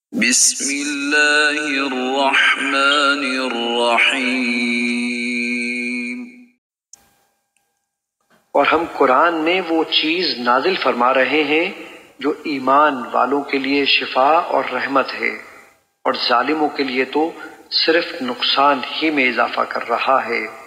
बिस्मिल्लाहिर्रहमानिर्रहीम। और हम कुरान में वो चीज नाजिल फरमा रहे हैं जो ईमान वालों के लिए शिफा और रहमत है, और जालिमों के लिए तो सिर्फ नुकसान ही में इजाफा कर रहा है।